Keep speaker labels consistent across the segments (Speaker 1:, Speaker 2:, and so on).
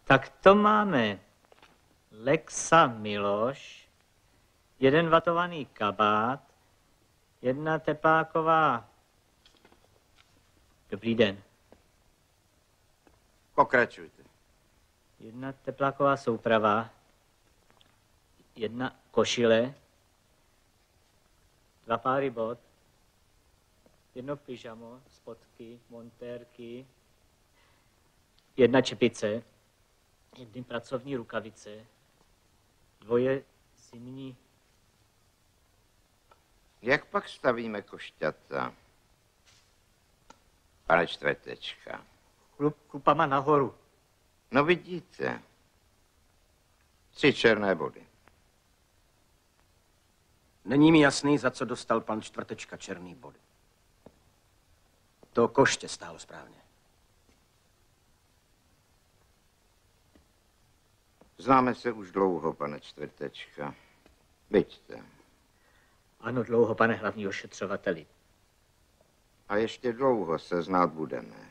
Speaker 1: Tak to máme Lexa Miloš, 1 vatovaný kabát, 1 tepláková... Dobrý den.
Speaker 2: Pokračujte.
Speaker 1: 1 tepláková souprava, 1 košile, 2 páry bot, 1 pyžamo, spodky, montérky, 1 čepice, 1 pracovní rukavice, 2 zimní.
Speaker 2: Jak pak stavíme košťata? Pane Čtvrtečka.
Speaker 1: Klupama nahoru.
Speaker 2: No vidíte. 3 černé body.
Speaker 3: Není mi jasný, za co dostal pan Čtvrtečka černý body. To koště stálo správně.
Speaker 2: Známe se už dlouho, pane Čtvrtečka. Vyďte.
Speaker 1: Ano, dlouho, pane hlavní ošetřovateli.
Speaker 2: A ještě dlouho se znát budeme.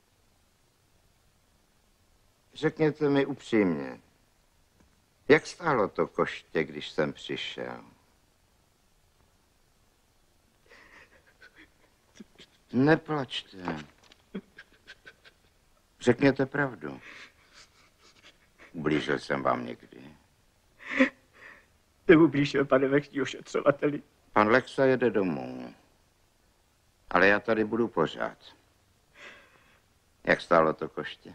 Speaker 2: Řekněte mi upřímně, jak stálo to koště, když jsem přišel? Neplačte. Řekněte pravdu. Ublížil jsem vám někdy?
Speaker 1: Neublížil, pane vrchní ošetřovateli.
Speaker 2: Pan Lexa jede domů. Ale já tady budu pořád. Jak stálo to koště?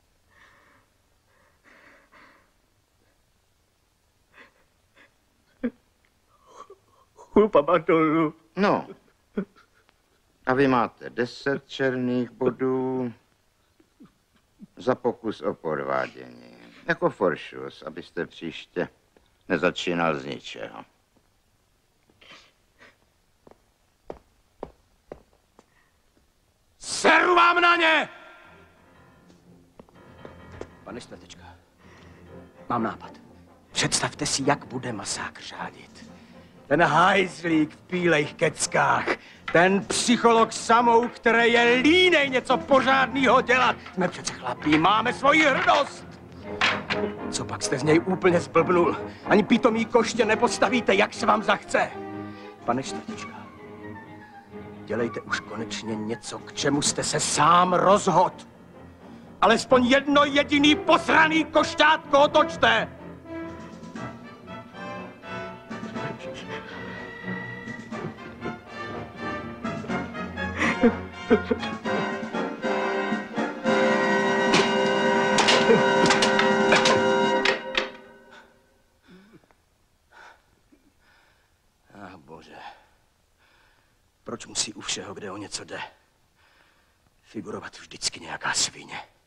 Speaker 1: Chlupama dolů.
Speaker 2: No. A vy máte 10 černých bodů za pokus o podvádění. Jako foršus, abyste příště nezačínal z ničeho.
Speaker 3: Seru vám na ně! Pane Čtvrtečka, mám nápad. Představte si, jak bude masák řádit. Ten hajzlík v bílejch keckách, ten psycholog Samouk, který je línej něco pořádného dělat. Jsme přece chlapí, máme svoji hrdost. Co pak jste z něj úplně zblbnul? Ani pitomý koště nepostavíte, jak se vám zachce. Pane Čtvrtečka, dělejte už konečně něco, k čemu jste se sám rozhodl. Alespoň jedno jediný posraný košťátko otočte. Bože. Proč musí u všeho, kde o něco jde, figurovat vždycky nějaká svině?